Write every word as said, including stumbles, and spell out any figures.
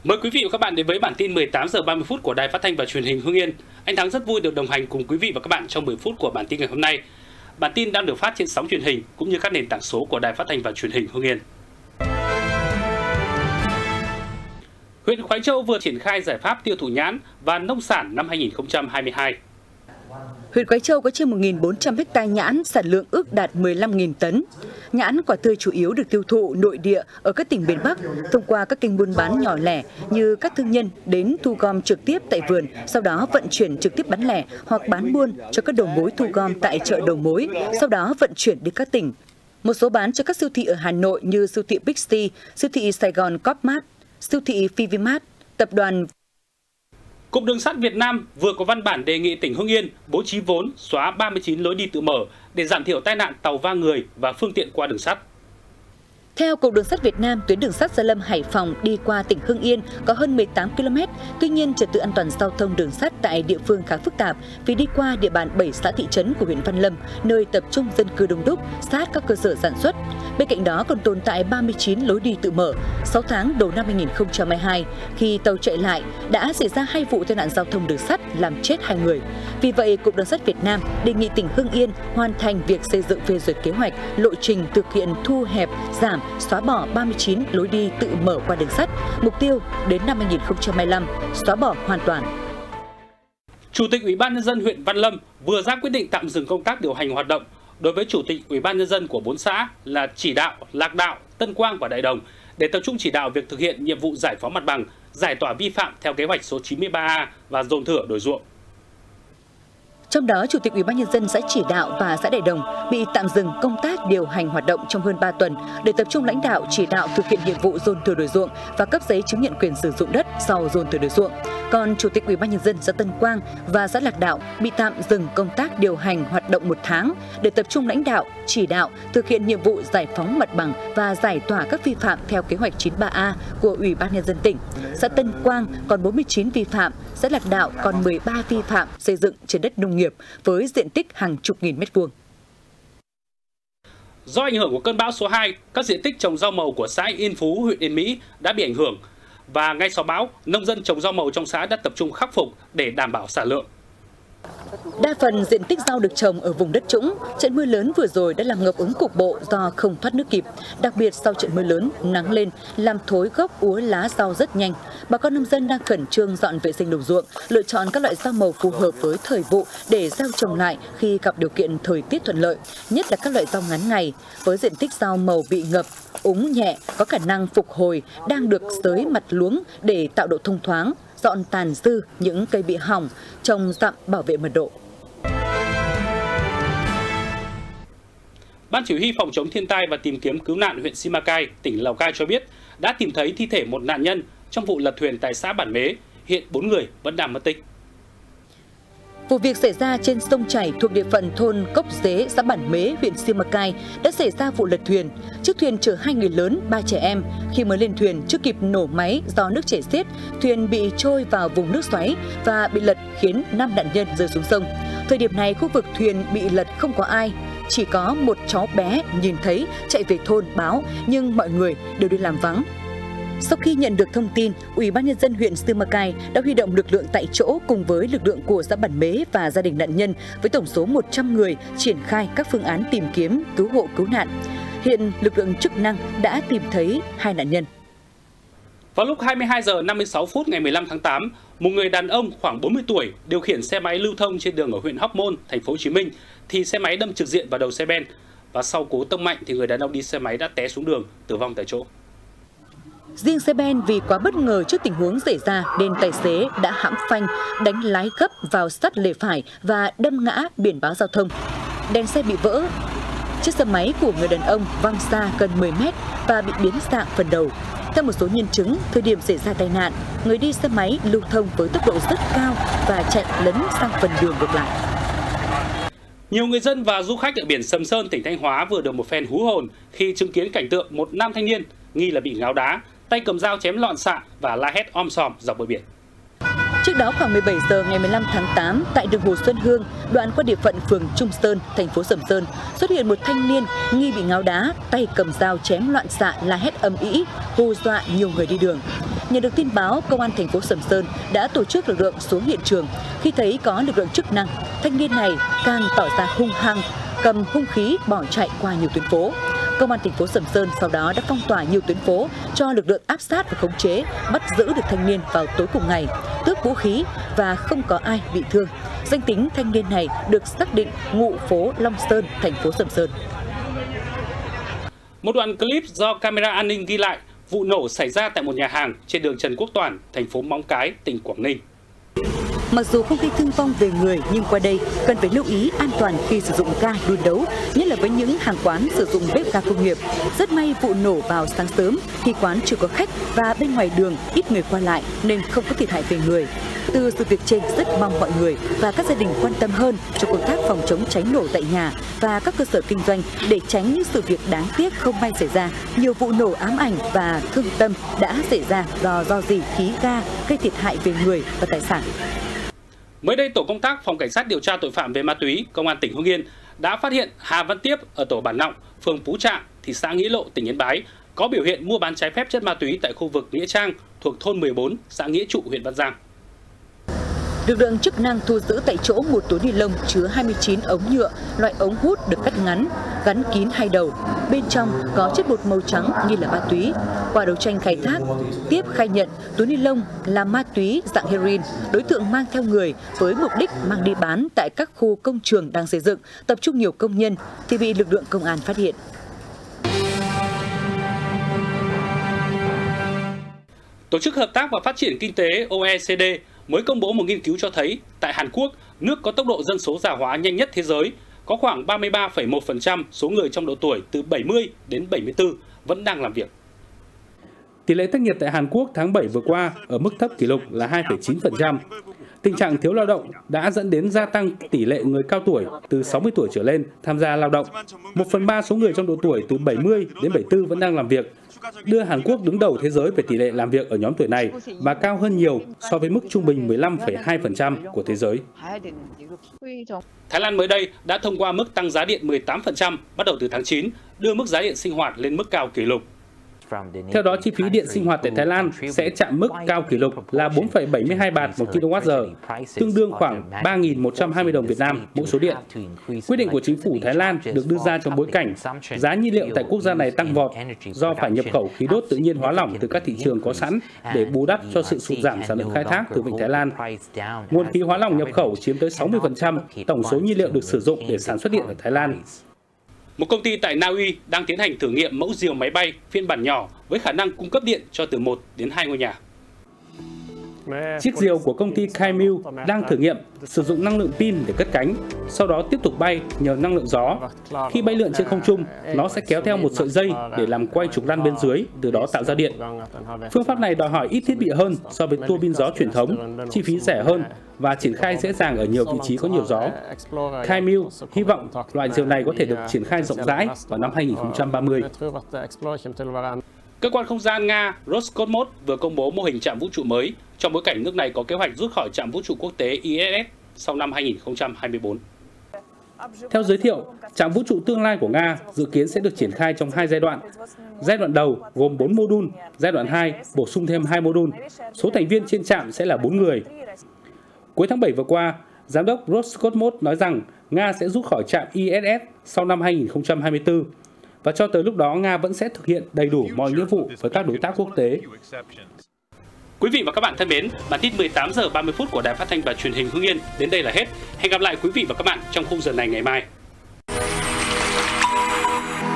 Mời quý vị và các bạn đến với bản tin mười tám giờ ba mươi phút của Đài Phát thanh và Truyền hình Hưng Yên. Anh Thắng rất vui được đồng hành cùng quý vị và các bạn trong mười phút của bản tin ngày hôm nay. Bản tin đang được phát trên sóng truyền hình cũng như các nền tảng số của Đài Phát thanh và Truyền hình Hưng Yên. Huyện Khoái Châu vừa triển khai giải pháp tiêu thụ nhãn và nông sản năm hai nghìn không trăm hai mươi hai. Huyện Khoái Châu có trên một nghìn bốn trăm ha nhãn, sản lượng ước đạt mười lăm nghìn tấn. Nhãn quả tươi chủ yếu được tiêu thụ nội địa ở các tỉnh miền Bắc thông qua các kênh buôn bán nhỏ lẻ như các thương nhân đến thu gom trực tiếp tại vườn, sau đó vận chuyển trực tiếp bán lẻ hoặc bán buôn cho các đầu mối thu gom tại chợ đầu mối, sau đó vận chuyển đi các tỉnh. Một số bán cho các siêu thị ở Hà Nội như siêu thị Bixi, siêu thị Sài Gòn Copmart, siêu thị Fivimart, tập đoàn. Cục Đường sắt Việt Nam vừa có văn bản đề nghị tỉnh Hưng Yên bố trí vốn xóa ba mươi chín lối đi tự mở để giảm thiểu tai nạn tàu va người và phương tiện qua đường sắt. Theo Cục Đường sắt Việt Nam, tuyến đường sắt Gia Lâm - Hải Phòng đi qua tỉnh Hưng Yên có hơn mười tám ki lô mét. Tuy nhiên, trật tự an toàn giao thông đường sắt tại địa phương khá phức tạp vì đi qua địa bàn bảy xã thị trấn của huyện Văn Lâm, nơi tập trung dân cư đông đúc, sát các cơ sở sản xuất. Bên cạnh đó còn tồn tại ba mươi chín lối đi tự mở. sáu tháng đầu năm hai nghìn không trăm hai mươi hai, khi tàu chạy lại, đã xảy ra hai vụ tai nạn giao thông đường sắt làm chết hai người. Vì vậy, Cục Đường sắt Việt Nam đề nghị tỉnh Hưng Yên hoàn thành việc xây dựng phê duyệt kế hoạch, lộ trình thực hiện thu hẹp, giảm, xóa bỏ ba mươi chín lối đi tự mở qua đường sắt, mục tiêu đến năm hai nghìn không trăm hai mươi lăm xóa bỏ hoàn toàn. Chủ tịch Ủy ban nhân dân huyện Văn Lâm vừa ra quyết định tạm dừng công tác điều hành hoạt động đối với chủ tịch Ủy ban nhân dân của bốn xã là Chỉ Đạo, Lạc Đạo, Tân Quang và Đại Đồng để tập trung chỉ đạo việc thực hiện nhiệm vụ giải phóng mặt bằng, giải tỏa vi phạm theo kế hoạch số chín mươi ba A và dồn thửa đổi ruộng. Trong đó, Chủ tịch Ủy ban nhân dân xã Chỉ Đạo và xã Đại Đồng bị tạm dừng công tác điều hành hoạt động trong hơn ba tuần để tập trung lãnh đạo chỉ đạo thực hiện nhiệm vụ dồn thửa đổi ruộng và cấp giấy chứng nhận quyền sử dụng đất sau dồn thửa đổi ruộng. Còn Chủ tịch Ủy ban nhân dân xã Tân Quang và xã Lạc Đạo bị tạm dừng công tác điều hành hoạt động một tháng để tập trung lãnh đạo chỉ đạo thực hiện nhiệm vụ giải phóng mặt bằng và giải tỏa các vi phạm theo kế hoạch chín mươi ba A của Ủy ban nhân dân tỉnh. Xã Tân Quang còn bốn mươi chín vi phạm, xã Lạc Đạo còn mười ba vi phạm xây dựng trên đất nông nghiệp với diện tích hàng chục nghìn mét vuông. Do ảnh hưởng của cơn bão số hai, các diện tích trồng rau màu của xã Yên Phú, huyện Yên Mỹ đã bị ảnh hưởng và ngay sau bão, nông dân trồng rau màu trong xã đã tập trung khắc phục để đảm bảo sản lượng. Đa phần diện tích rau được trồng ở vùng đất trũng, trận mưa lớn vừa rồi đã làm ngập úng cục bộ do không thoát nước kịp. Đặc biệt sau trận mưa lớn, nắng lên làm thối gốc úa lá rau rất nhanh. Bà con nông dân đang khẩn trương dọn vệ sinh đồng ruộng, lựa chọn các loại rau màu phù hợp với thời vụ để gieo trồng lại khi gặp điều kiện thời tiết thuận lợi, nhất là các loại rau ngắn ngày. Với diện tích rau màu bị ngập, úng nhẹ, có khả năng phục hồi đang được xới mặt luống để tạo độ thông thoáng, dọn tàn dư những cây bị hỏng, trồng dặm bảo vệ mật độ. Ban Chỉ huy Phòng chống thiên tai và tìm kiếm cứu nạn huyện Simacai, tỉnh Lào Cai cho biết đã tìm thấy thi thể một nạn nhân trong vụ lật thuyền tại xã Bản Mế. Hiện bốn người vẫn đang mất tích. Vụ việc xảy ra trên sông chảy thuộc địa phận thôn Cốc Dế, xã Bản Mế, huyện Simacai đã xảy ra vụ lật thuyền. Chiếc thuyền chở hai người lớn, ba trẻ em. Khi mới lên thuyền, chưa kịp nổ máy do nước chảy xiết, thuyền bị trôi vào vùng nước xoáy và bị lật khiến năm nạn nhân rơi xuống sông. Thời điểm này, khu vực thuyền bị lật không có ai, chỉ có một cháu bé nhìn thấy chạy về thôn báo nhưng mọi người đều đi làm vắng. Sau khi nhận được thông tin, Ủy ban nhân dân huyện Simacai đã huy động lực lượng tại chỗ cùng với lực lượng của xã Bản Mế và gia đình nạn nhân với tổng số một trăm người triển khai các phương án tìm kiếm, cứu hộ, cứu nạn. Hiện lực lượng chức năng đã tìm thấy hai nạn nhân. Vào lúc hai mươi hai giờ năm mươi sáu phút ngày mười lăm tháng tám, một người đàn ông khoảng bốn mươi tuổi điều khiển xe máy lưu thông trên đường ở huyện Hóc Môn, thành phố Hồ Chí Minh thì xe máy đâm trực diện vào đầu xe ben và sau cú tông mạnh thì người đàn ông đi xe máy đã té xuống đường, tử vong tại chỗ. Riêng xe ben vì quá bất ngờ trước tình huống xảy ra nên tài xế đã hãm phanh, đánh lái gấp vào sát lề phải và đâm ngã biển báo giao thông. Đèn xe bị vỡ. Chiếc xe máy của người đàn ông văng xa gần mười mét và bị biến dạng phần đầu. Theo một số nhân chứng, thời điểm xảy ra tai nạn, người đi xe máy lưu thông với tốc độ rất cao và chạy lấn sang phần đường ngược lại. Nhiều người dân và du khách ở biển Sầm Sơn, tỉnh Thanh Hóa vừa được một phen hú hồn khi chứng kiến cảnh tượng một nam thanh niên nghi là bị ngáo đá, tay cầm dao chém loạn xạ và la hét om sòm dọc bờ biển. Trước đó khoảng mười bảy giờ ngày mười lăm tháng tám, tại đường Hồ Xuân Hương, đoạn qua địa phận phường Trung Sơn, thành phố Sầm Sơn, xuất hiện một thanh niên nghi bị ngáo đá, tay cầm dao chém loạn xạ, la hét ầm ĩ, hù dọa nhiều người đi đường. Nhận được tin báo, Công an thành phố Sầm Sơn đã tổ chức lực lượng xuống hiện trường. Khi thấy có lực lượng chức năng, thanh niên này càng tỏ ra hung hăng, cầm hung khí bỏ chạy qua nhiều tuyến phố. Công an thành phố Sầm Sơn sau đó đã phong tỏa nhiều tuyến phố cho lực lượng áp sát và khống chế, bắt giữ được thanh niên vào tối cùng ngày, tước vũ khí và không có ai bị thương. Danh tính thanh niên này được xác định ngụ phố Long Sơn, thành phố Sầm Sơn. Một đoạn clip do camera an ninh ghi lại vụ nổ xảy ra tại một nhà hàng trên đường Trần Quốc Toản, thành phố Móng Cái, tỉnh Quảng Ninh. Mặc dù không gây thương vong về người, nhưng qua đây cần phải lưu ý an toàn khi sử dụng ga đun nấu, nhất là với những hàng quán sử dụng bếp ga công nghiệp. Rất may vụ nổ vào sáng sớm khi quán chưa có khách và bên ngoài đường ít người qua lại nên không có thiệt hại về người. Từ sự việc trên, rất mong mọi người và các gia đình quan tâm hơn cho công tác phòng chống cháy nổ tại nhà và các cơ sở kinh doanh để tránh những sự việc đáng tiếc không may xảy ra. Nhiều vụ nổ ám ảnh và thương tâm đã xảy ra do do rỉ khí ga gây thiệt hại về người và tài sản. Mới đây, Tổ công tác Phòng Cảnh sát điều tra tội phạm về ma túy, Công an tỉnh Hưng Yên đã phát hiện Hà Văn Tiếp ở tổ Bản Nọng, phường Phú Trạng, thị xã Nghĩa Lộ, tỉnh Yên Bái có biểu hiện mua bán trái phép chất ma túy tại khu vực Nghĩa Trang thuộc thôn mười bốn, xã Nghĩa Trụ, huyện Văn Giang. Lực lượng chức năng thu giữ tại chỗ một túi ni lông chứa hai mươi chín ống nhựa, loại ống hút được cắt ngắn, gắn kín hai đầu. Bên trong có chất bột màu trắng nghi là ma túy. Qua đấu tranh khai thác, Tiếp khai nhận túi ni lông là ma túy dạng heroin. Đối tượng mang theo người với mục đích mang đi bán tại các khu công trường đang xây dựng, tập trung nhiều công nhân thì bị lực lượng công an phát hiện. Tổ chức Hợp tác và Phát triển Kinh tế O E C D mới công bố một nghiên cứu cho thấy tại Hàn Quốc, nước có tốc độ dân số già hóa nhanh nhất thế giới, có khoảng ba mươi ba phẩy một phần trăm số người trong độ tuổi từ bảy mươi đến bảy mươi tư vẫn đang làm việc. Tỷ lệ thất nghiệp tại Hàn Quốc tháng bảy vừa qua ở mức thấp kỷ lục là hai phẩy chín phần trăm. Tình trạng thiếu lao động đã dẫn đến gia tăng tỷ lệ người cao tuổi từ sáu mươi tuổi trở lên tham gia lao động. Một phần ba số người trong độ tuổi từ bảy mươi đến bảy mươi tư vẫn đang làm việc, đưa Hàn Quốc đứng đầu thế giới về tỷ lệ làm việc ở nhóm tuổi này và cao hơn nhiều so với mức trung bình mười lăm phẩy hai phần trăm của thế giới. Thái Lan mới đây đã thông qua mức tăng giá điện mười tám phần trăm bắt đầu từ tháng chín, đưa mức giá điện sinh hoạt lên mức cao kỷ lục. Theo đó, chi phí điện sinh hoạt tại Thái Lan sẽ chạm mức cao kỷ lục là bốn phẩy bảy mươi hai baht một ki lô oát giờ, tương đương khoảng ba nghìn một trăm hai mươi đồng Việt Nam mỗi số điện. Quyết định của chính phủ Thái Lan được đưa ra trong bối cảnh giá nhiên liệu tại quốc gia này tăng vọt do phải nhập khẩu khí đốt tự nhiên hóa lỏng từ các thị trường có sẵn để bù đắp cho sự sụt giảm sản lượng khai thác từ vịnh Thái Lan. Nguồn khí hóa lỏng nhập khẩu chiếm tới sáu mươi phần trăm tổng số nhiên liệu được sử dụng để sản xuất điện ở Thái Lan. Một công ty tại Na Uy đang tiến hành thử nghiệm mẫu diều máy bay phiên bản nhỏ với khả năng cung cấp điện cho từ một đến hai ngôi nhà. Chiếc diều của công ty Kaimil đang thử nghiệm sử dụng năng lượng pin để cất cánh, sau đó tiếp tục bay nhờ năng lượng gió. Khi bay lượn trên không trung, nó sẽ kéo theo một sợi dây để làm quay trục lăn bên dưới, từ đó tạo ra điện. Phương pháp này đòi hỏi ít thiết bị hơn so với tua bin gió truyền thống, chi phí rẻ hơn và triển khai dễ dàng ở nhiều vị trí có nhiều gió. Kaimil hy vọng loại diều này có thể được triển khai rộng rãi vào năm hai nghìn không trăm ba mươi. Cơ quan không gian Nga Roscosmos vừa công bố mô hình trạm vũ trụ mới trong bối cảnh nước này có kế hoạch rút khỏi trạm vũ trụ quốc tế I S S sau năm hai nghìn không trăm hai mươi tư. Theo giới thiệu, trạm vũ trụ tương lai của Nga dự kiến sẽ được triển khai trong hai giai đoạn. Giai đoạn đầu gồm bốn mô đun, giai đoạn hai bổ sung thêm hai mô đun. Số thành viên trên trạm sẽ là bốn người. Cuối tháng bảy vừa qua, Giám đốc Roscosmos nói rằng Nga sẽ rút khỏi trạm I S S sau năm hai nghìn không trăm hai mươi tư. Và cho tới lúc đó, Nga vẫn sẽ thực hiện đầy đủ mọi nghĩa vụ với các đối tác quốc tế. Quý vị và các bạn thân mến, bản tin mười tám giờ ba mươi phút của Đài Phát thanh và Truyền hình Hưng Yên đến đây là hết. Hẹn gặp lại quý vị và các bạn trong khung giờ này ngày mai.